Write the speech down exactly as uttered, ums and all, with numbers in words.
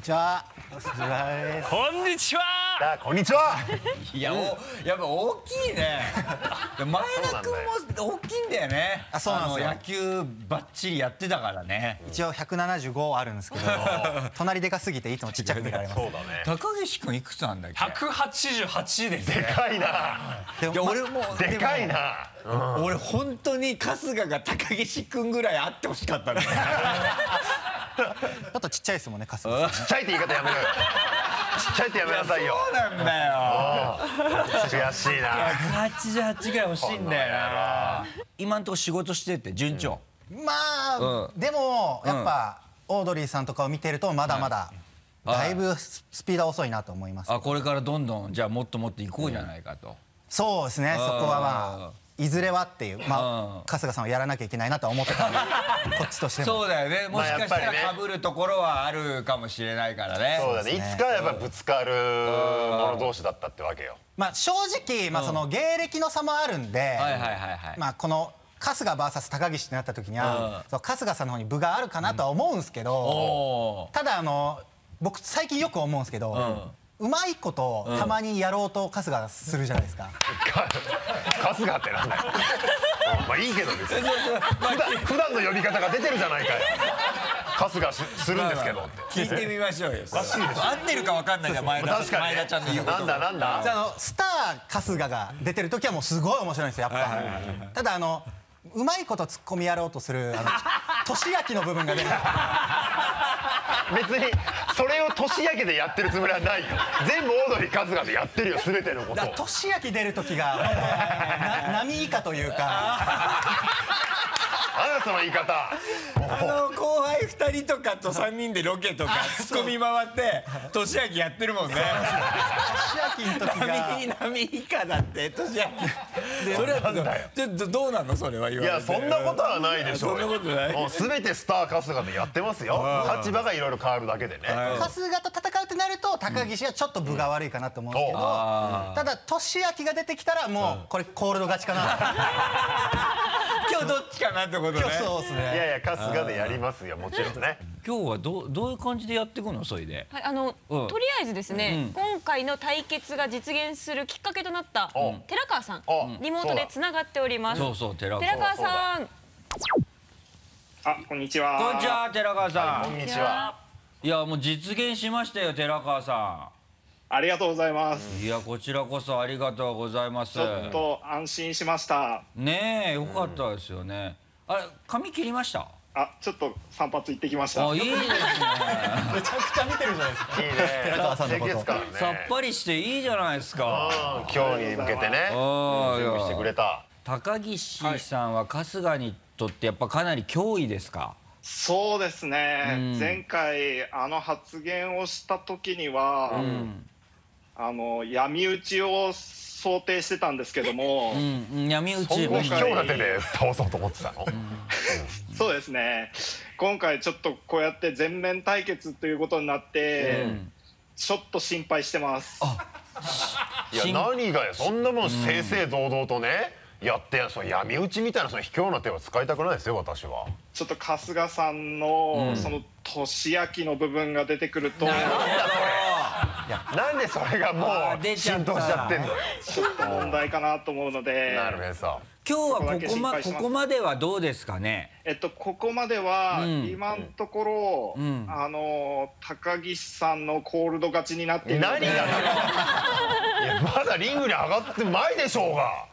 ちは。お疲れ様です。 こんにちは。 あ、こんにちは。 いや、お、やっぱ大きいね。前田君も大きいんだよね。 あ、そうなんですよ。 野球ばっちりやってたからね。 一応ひゃくななじゅうごあるんですけど、隣でかすぎていつもちっちゃく見られます。 そうだね。 高岸君いくつなんだっけ？ ひゃくはちじゅうはちですね。 でかいな。 いや、俺もでかいな。 俺本当に春日が高岸君ぐらいあってほしかったね。 ちょっとちっちゃいですもんね、春日さん。 ちっちゃいって言い方やめろよ。ちっちゃいってやめなさいよ。 そうなんだよ。 悔しいな。 ひゃくはちじゅうはちぐらい欲しいんだよな。今んとこ仕事してて順調。 まあでもやっぱオードリーさんとかを見てるとまだまだだいぶスピードは遅いなと思います。 あ、これからどんどんじゃあもっともっと行こうじゃないかと。 そうですね、そこはまあいずれはっていう、まあ春日さんはやらなきゃいけないなとは思ってたんで、こっちとしても。 そうだよね、もしかしたら被るところはあるかもしれないからね。 そうだね、いつかやっぱぶつかる者同士だったってわけよ。 まあ正直まあその芸歴の差もあるんで、まあこの春日 ブイエス 高岸ってなった時には春日さんの方に分があるかなとは思うんですけど、ただあの僕最近よく思うんですけど、うまいことたまにやろうと春日するじゃないですか。 春日ってなんだよ。まあいいけど別に普段の呼び方が出てるじゃないかよ。春日するんですけどって聞いてみましょうよ。合ってるか分かんないじゃん、前田ちゃんの言うこと。 なんだなんだ。 じゃああのスター春日が出てる時はもうすごい面白いんですよ、やっぱ。ただあのうまいことツッコミやろうとする年明の部分が出る。 別にそれを年明でやってるつもりはないよ。全部オードリー春日でやってるよ、全てのことを。 年明出る時が波以下というか。 あなたその言い方。 あの後輩ふたりとかとさんにんでロケとかツッコミ回って年明やってるもんね。 年明の時が波以下だって年明。それはちょっとどうなのそれは言われて。 いやそんなことはないでしょうよ。 そんなことない。 もう全てスター春日でやってますよ。立場がいろいろ変わるだけでね。 春日と戦うってなると高岸はちょっと分が悪いかなと思うんですけど、ただ年明が出てきたらもうこれコールド勝ちかな。 今日どっちかなってことね。 今日そうですね。 いやいや春日でやりますよ、もちろんね。 今日はどうどういう感じでやっていくの、それで。 はい、あのとりあえずですね、今回の対決が実現するきっかけとなった寺川さん、リモートでつながっております。 そうそう寺川さん。 あ、こんにちは。 こんにちは寺川さん。 こんにちは。 いやもう実現しましたよ寺川さん。ありがとうございます。 いやこちらこそありがとうございます。 ちょっと安心しました。 ねえよかったですよね。あれ髪切りました？ あ、ちょっと散髪行ってきました。 あ、いいですね。めちゃくちゃ見てるじゃないですか。いいね。寺川さんのこと。 さっぱりしていいじゃないですか。 今日に向けてね。準備してくれた。 高岸さんは春日にとってやっぱかなり脅威ですか？ そうですね。前回あの発言をした時には、あの闇討ちを想定してたんですけども、 闇討ち。 そんな卑怯な手で倒そうと思ってたの？ そうですね。今回ちょっとこうやって全面対決ということになって、ちょっと心配してます。 いや何がよ、そんなもん正々堂々とねやってや、その闇討ちみたいなその卑怯な手は使いたくないですよ私は。 ちょっと春日さんのその年明の部分が出てくると、なんでそれがもう浸透しちゃってんのよ。 ちょっと問題かなと思うので。 なるほどさ。 今日はここまここまではどうですかね。 えっとここまでは今のところあの高岸さんのコールド勝ちになっているので。 何がだろう。いやまだリングに上がって前でしょうが。